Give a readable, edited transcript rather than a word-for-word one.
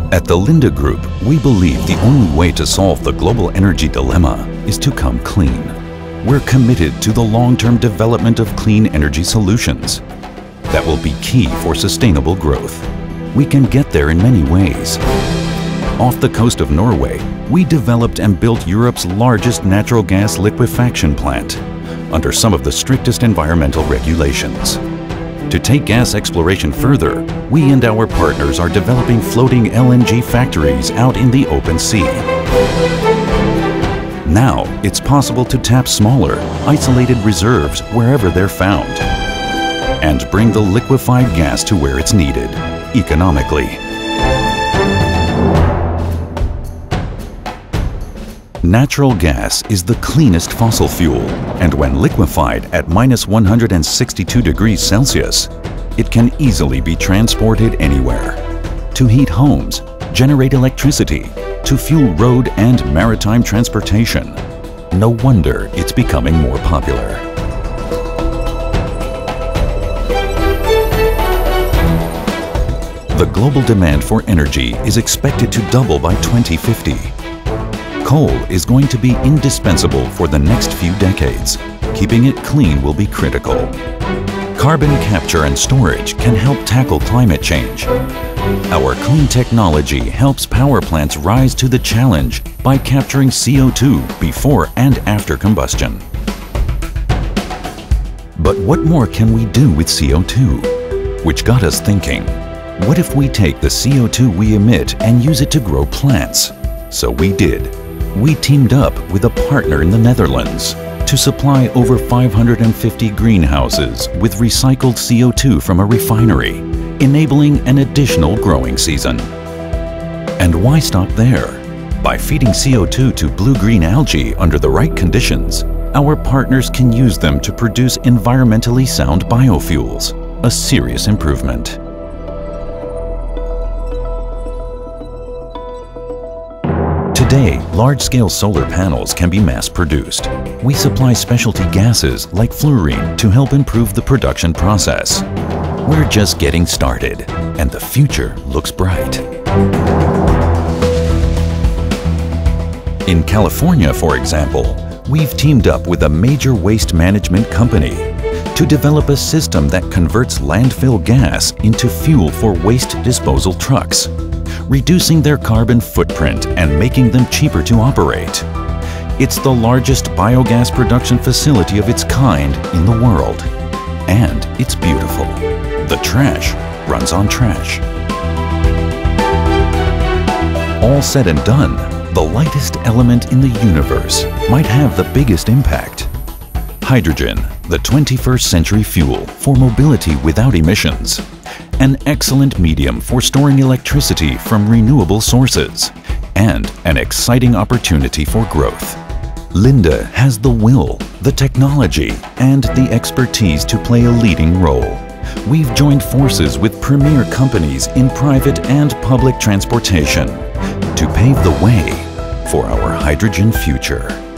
At the Linde Group, we believe the only way to solve the global energy dilemma is to come clean. We're committed to the long-term development of clean energy solutions that will be key for sustainable growth. We can get there in many ways. Off the coast of Norway, we developed and built Europe's largest natural gas liquefaction plant under some of the strictest environmental regulations. To take gas exploration further, we and our partners are developing floating LNG factories out in the open sea. Now, it's possible to tap smaller, isolated reserves wherever they're found and bring the liquefied gas to where it's needed, economically. Natural gas is the cleanest fossil fuel, and when liquefied at -162 degrees Celsius, it can easily be transported anywhere. To heat homes, generate electricity, to fuel road and maritime transportation. No wonder it's becoming more popular. The global demand for energy is expected to double by 2050. Coal is going to be indispensable for the next few decades. Keeping it clean will be critical. Carbon capture and storage can help tackle climate change. Our clean technology helps power plants rise to the challenge by capturing CO2 before and after combustion. But what more can we do with CO2? Which got us thinking, what if we take the CO2 we emit and use it to grow plants? So we did. We teamed up with a partner in the Netherlands to supply over 550 greenhouses with recycled CO2 from a refinery, enabling an additional growing season. And why stop there? By feeding CO2 to blue-green algae under the right conditions, our partners can use them to produce environmentally sound biofuels, a serious improvement. Today, large-scale solar panels can be mass-produced. We supply specialty gases like fluorine to help improve the production process. We're just getting started, and the future looks bright. In California, for example, we've teamed up with a major waste management company to develop a system that converts landfill gas into fuel for waste disposal trucks, reducing their carbon footprint and making them cheaper to operate. It's the largest biogas production facility of its kind in the world. And it's beautiful. The trash runs on trash. All said and done, the lightest element in the universe might have the biggest impact. Hydrogen, the 21st century fuel for mobility without emissions. An excellent medium for storing electricity from renewable sources, and an exciting opportunity for growth. Linde has the will, the technology, and the expertise to play a leading role. We've joined forces with premier companies in private and public transportation to pave the way for our hydrogen future.